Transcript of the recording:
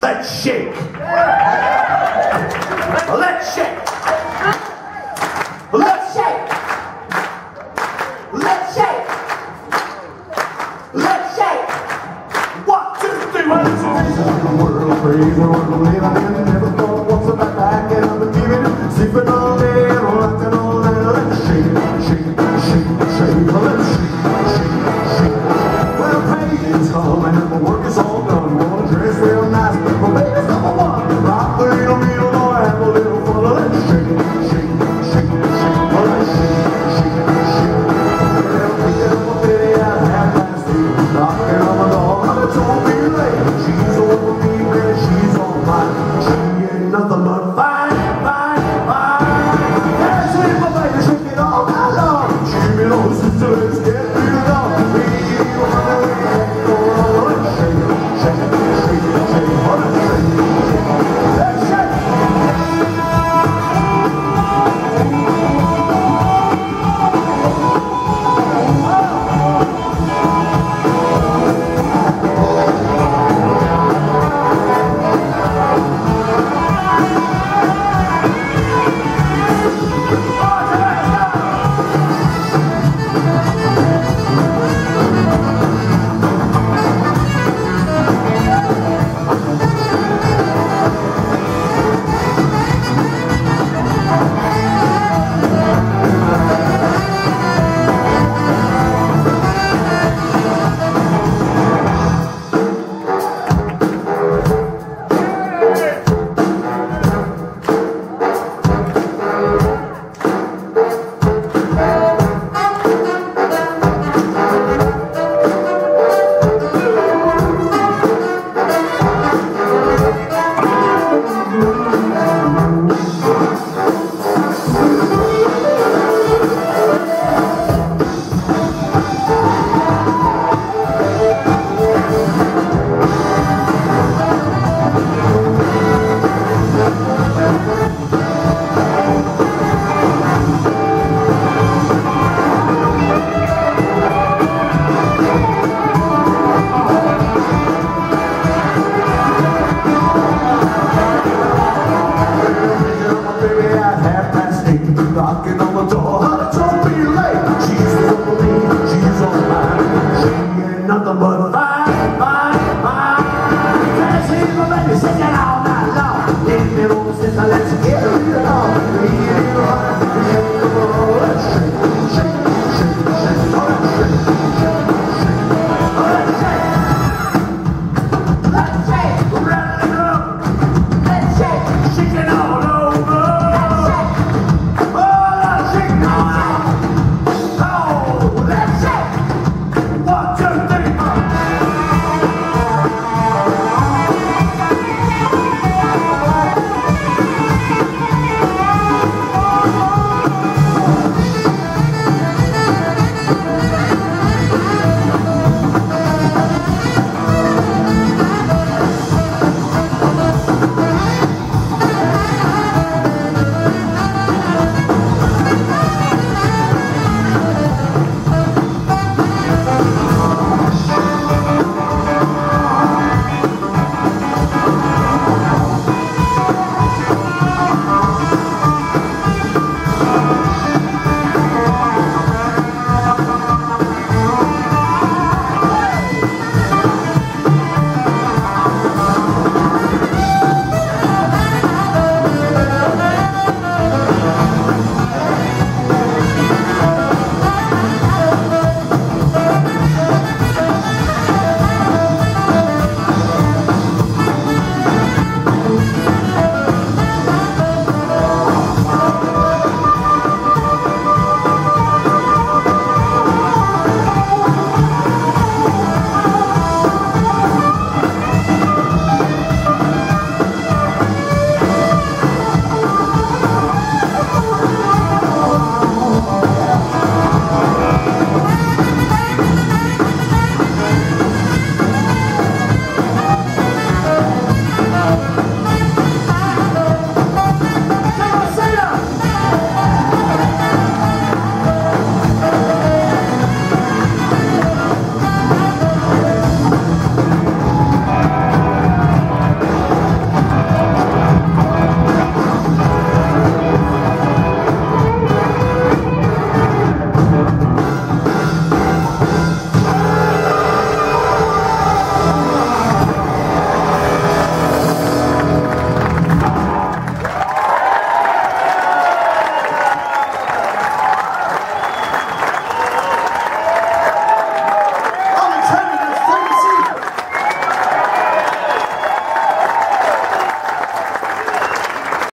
Let's shake. Let's shake. Let's shake. Let's shake. Let's shake. 1, 2, 3, 1, 2, 3. The world crazy, world living in. Never thought once about backing up and giving. Sleeping all day, rocking all night. Let's shake, shake, shake, shake. Let's shake, shake, shake. Well, painting's come and the work is all done. Wanna dress real nice, but baby's number one. Rock the little meal, or have a little fun. Let's shake, shake, shake, shake. Let's shake, shake, shake. Well, pick up a bitty at 8:30. Knocking on the door, don't be late. She's over me, man, she's on mine. She ain't nothing but fine, fine, fine. Yeah, sweet my baby, shake it all night long. She be on sister, let's get real down. We on the way, let's shake it, shake it, shake it, shake it, let's shake it, let's shake it. Knocking on the door, don't be late. She's over me, she's on mine. She ain't nothing but fine, fine, fine. Let's see my baby singing all night long. Leave me alone, sister, let's get